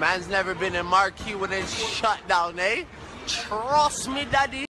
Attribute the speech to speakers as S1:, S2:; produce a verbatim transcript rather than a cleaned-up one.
S1: Man's never been in Marquee when it's shut down, eh? Trust me, daddy.